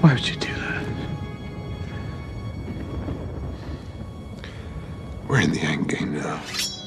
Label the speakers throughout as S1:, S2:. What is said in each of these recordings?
S1: Why would you do that? We're in the end game now.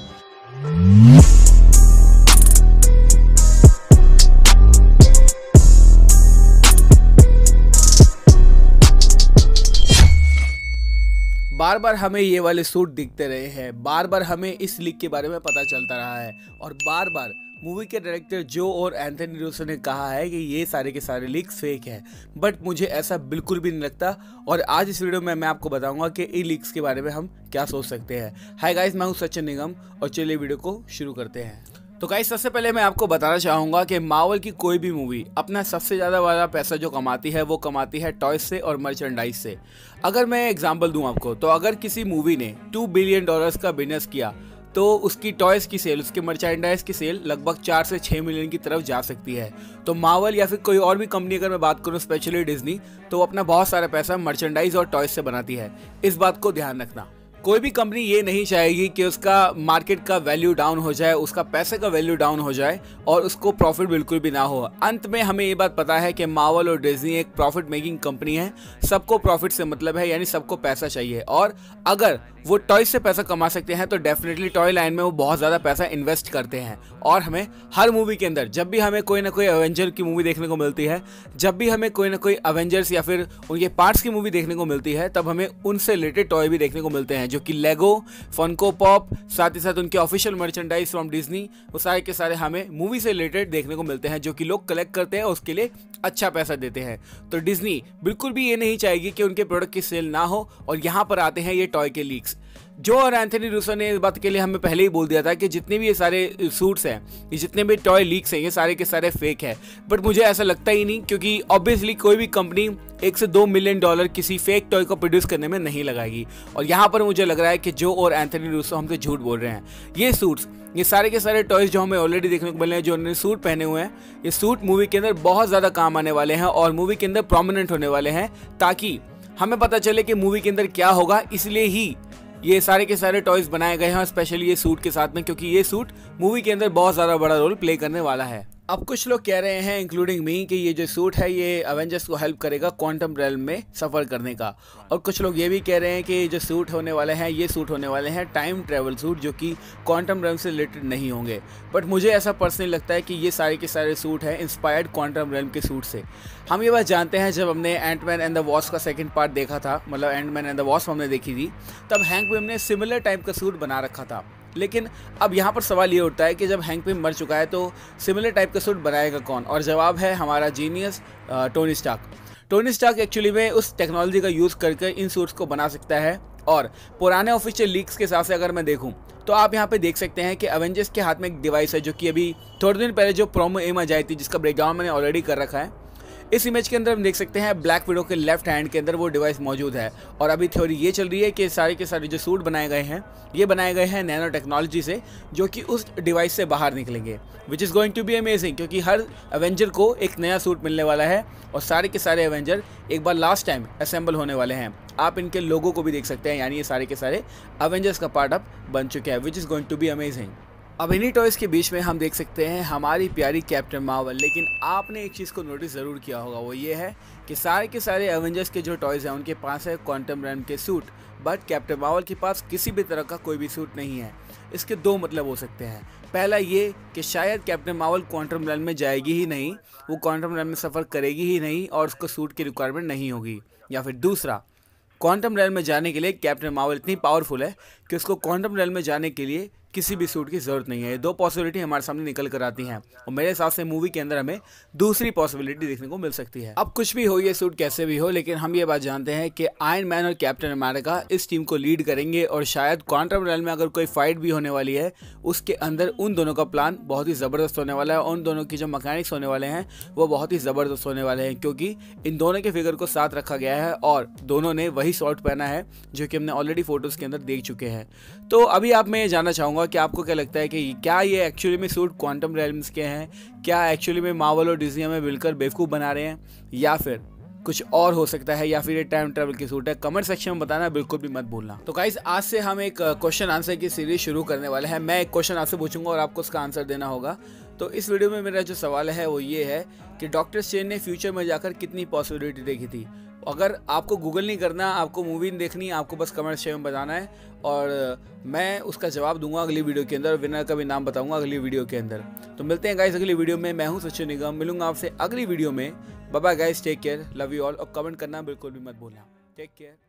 S2: बार बार हमें ये वाले suit दिखते रहे हैं, बार बार हमें इस लीक के बारे में पता चलता रहा है और बार बार मूवी के डायरेक्टर जो और एंथनी रूसो ने कहा है कि ये सारे के सारे लीक्स फेक है। बट मुझे ऐसा बिल्कुल भी नहीं लगता और आज इस वीडियो में मैं आपको बताऊंगा कि इन लीक्स के बारे में हम क्या सोच सकते हैं। हाय गाइस, मैं हूं सचिन निगम और चलिए वीडियो को शुरू करते हैं। तो गाइस, सबसे पहले मैं आपको बताना चाहूँगा कि मार्वल की कोई भी मूवी अपना सबसे ज़्यादा वाला पैसा जो कमाती है वो कमाती है टॉयज से और मर्चेंडाइज से। अगर मैं एग्जांपल दूं आपको, तो अगर किसी मूवी ने $2 बिलियन का बिजनेस किया तो उसकी टॉयज़ की सेल, उसके मर्चेंडाइज की सेल लगभग 4 से 6 मिलियन की तरफ जा सकती है। तो मार्वल या फिर कोई और भी कंपनी, अगर मैं बात करूँ स्पेशली डिज्नी, तो वो अपना बहुत सारा पैसा मर्चेंडाइज और टॉयज़ से बनाती है। इस बात को ध्यान रखना। कोई भी कंपनी ये नहीं चाहेगी कि उसका मार्केट का वैल्यू डाउन हो जाए, उसका पैसे का वैल्यू डाउन हो जाए और उसको प्रॉफिट बिल्कुल भी ना हो। अंत में हमें ये बात पता है कि मार्वल और डिज्नी एक प्रॉफिट मेकिंग कंपनी है। सबको प्रॉफिट से मतलब है, यानी सबको पैसा चाहिए और अगर वो टॉय से पैसा कमा सकते हैं तो डेफिनेटली टॉय लाइन में वो बहुत ज़्यादा पैसा इन्वेस्ट करते हैं। और हमें हर मूवी के अंदर जब भी हमें कोई ना कोई एवेंजर की मूवी देखने को मिलती है, जब भी हमें कोई ना कोई एवेंजर्स या फिर उनके पार्ट्स की मूवी देखने को मिलती है, तब हमें उनसे रिलेटेड टॉय भी देखने को मिलते हैं, जो कि लेगो, फंको पॉप, साथ ही साथ उनके ऑफिशियल मर्चेंडाइज फ्रॉम डिज्नी, वो सारे के सारे हमें मूवी से रिलेटेड देखने को मिलते हैं, जो कि लोग कलेक्ट करते हैं और उसके लिए अच्छा पैसा देते हैं। तो डिज्नी बिल्कुल भी ये नहीं चाहेगी कि उनके प्रोडक्ट की सेल ना हो और यहाँ पर आते हैं ये टॉय के लीक्स। जो और एंथनी रूसो ने इस बात के लिए हमें पहले ही बोल दिया था कि जितने भी ये सारे सूट्स हैं, ये जितने भी टॉय लीक्स हैं, ये सारे के सारे फेक है। बट मुझे ऐसा लगता ही नहीं, क्योंकि ऑब्वियसली कोई भी कंपनी $1 से $2 मिलियन किसी फेक टॉय को प्रोड्यूस करने में नहीं लगाएगी। और यहाँ पर मुझे लग रहा है कि जो और एंथनी रूसो हमसे झूठ बोल रहे हैं। ये सूट्स, ये सारे के सारे टॉयज जो हमें ऑलरेडी देखने को मिल रहे हैं, जो उन्होंने सूट पहने हुए हैं, ये सूट मूवी के अंदर बहुत ज़्यादा काम आने वाले हैं और मूवी के अंदर प्रोमिनेंट होने वाले हैं, ताकि हमें पता चले कि मूवी के अंदर क्या होगा। इसलिए ही ये सारे के सारे टॉयज बनाए गए हैं, स्पेशली ये सूट के साथ में, क्योंकि ये सूट मूवी के अंदर बहुत ज़्यादा बड़ा रोल प्ले करने वाला है। अब कुछ लोग कह रहे हैं, इंक्लूडिंग मी, कि ये जो सूट है ये एवेंजर्स को हेल्प करेगा क्वांटम रेल्म में सफ़र करने का। और कुछ लोग ये भी कह रहे हैं कि जो सूट होने वाले हैं, ये सूट होने वाले हैं टाइम ट्रेवल सूट, जो कि क्वांटम रेल्म से रिलेटेड नहीं होंगे। बट मुझे ऐसा पर्सनली लगता है कि ये सारे के सारे सूट हैं इंस्पायर्ड क्वांटम रेल्म के सूट से। हम ये बात जानते हैं, जब हमने एंटमैन एंड द वॉस्प का सेकंड पार्ट देखा था, मतलब एंटमैन एंड द वॉस्प हमने देखी थी, तब हैंक पिम ने सिमिलर टाइप का सूट बना रखा था। लेकिन अब यहाँ पर सवाल ये उठता है कि जब हैंक पिम मर चुका है तो सिमिलर टाइप का सूट बनाएगा कौन? और जवाब है हमारा genius Tony Stark. Tony Stark actually में उस टेक्नोलॉजी का यूज़ करके इन सूट्स को बना सकता है। और पुराने ऑफिशियल लीक्स के हिसाब से अगर मैं देखूं तो आप यहाँ पे देख सकते हैं कि एवेंजर्स के हाथ में एक डिवाइस है, जो कि अभी थोड़े दिन पहले जो प्रोमो इमेज आई थी, जिसका ब्रेकडाउन मैंने ऑलरेडी कर रखा है। इस इमेज के अंदर हम देख सकते हैं ब्लैक विडो के लेफ्ट हैंड के अंदर वो डिवाइस मौजूद है। और अभी थ्योरी ये चल रही है कि सारे के सारे जो सूट बनाए गए हैं, ये बनाए गए हैं नैनो टेक्नोलॉजी से, जो कि उस डिवाइस से बाहर निकलेंगे, which is going to be amazing, क्योंकि हर एवेंजर को एक नया सूट मिलने वाला है और सारे के सारे एवेंजर एक बार लास्ट टाइम असेंबल होने वाले हैं। आप इनके लोगों को भी देख सकते हैं, यानी ये सारे के सारे एवेंजर्स का पार्ट अब बन चुके हैं, which is going to be amazing. अब इन्हीं टॉयज़ के बीच में हम देख सकते हैं हमारी प्यारी कैप्टन मार्वल। लेकिन आपने एक चीज़ को नोटिस ज़रूर किया होगा, वो ये है कि सारे के सारे एवेंजर्स के जो टॉयज़ हैं उनके पास है क्वांटम रेल्म के सूट, बट कैप्टन मार्वल के पास किसी भी तरह का कोई भी सूट नहीं है। इसके दो मतलब हो सकते हैं। पहला ये कि शायद कैप्टन मार्वल क्वांटम रेल्म में जाएगी ही नहीं, वो क्वांटम रेल्म में सफ़र करेगी ही नहीं और उसको सूट की रिक्वायरमेंट नहीं होगी। या फिर दूसरा, क्वांटम रेल्म में जाने के लिए कैप्टन मार्वल इतनी पावरफुल है कि उसको क्वांटम रेल्म में जाने के लिए किसी भी सूट की ज़रूरत नहीं है। ये दो पॉसिबिलिटी हमारे सामने निकल कर आती हैं और मेरे हिसाब से मूवी के अंदर हमें दूसरी पॉसिबिलिटी देखने को मिल सकती है। अब कुछ भी हो, ये सूट कैसे भी हो, लेकिन हम ये बात जानते हैं कि आयरन मैन और कैप्टन अमेरिका इस टीम को लीड करेंगे और शायद क्वांटम रेल्म में अगर कोई फाइट भी होने वाली है, उसके अंदर उन दोनों का प्लान बहुत ही ज़बरदस्त होने वाला है और उन दोनों की जो मैकेनिक्स होने वाले हैं वो बहुत ही ज़बरदस्त होने वाले हैं, क्योंकि इन दोनों के फिगर को साथ रखा गया है और दोनों ने वही शॉर्ट पहना है जो कि हमने ऑलरेडी फोटोज़ के अंदर देख चुके हैं। तो अभी आप मैं ये जानना चाहूँगा कि आपको क्या लगता है कि क्या ये एक्चुअली में सूट क्वांटम रेल्म्स के हैं? क्या एक्चुअली में मार्वल और डिज्नी में मिलकर बेवकूफ़ बना रहे हैं, या फिर कुछ और हो सकता है, या फिर ये टाइम ट्रैवल की सूट है? कमेंट सेक्शन में बताना बिल्कुल भी मत भूलना। तो गाइस, आज से हम एक क्वेश्चन आंसर की सीरीज शुरू करने वाले हैं। मैं एक क्वेश्चन आपसे पूछूंगा और आपको उसका आंसर देना होगा। तो इस वीडियो में मेरा जो सवाल है वो ये है कि डॉक्टर स्ट्रेंज ने फ्यूचर में जाकर कितनी पॉसिबिलिटी देखी थी। अगर आपको गूगल नहीं करना, आपको मूवी नहीं देखनी, आपको बस कमेंट सेक्शन में बताना है और मैं उसका जवाब दूंगा अगली वीडियो के अंदर। विनर का भी नाम बताऊंगा अगली वीडियो के अंदर। तो मिलते हैं गाइस अगली वीडियो में। मैं हूं सचिन निगम, मिलूंगा आपसे अगली वीडियो में। Bye bye guys, take care, love you all. और कमेंट करना बिल्कुल भी मत भूलना। Take care.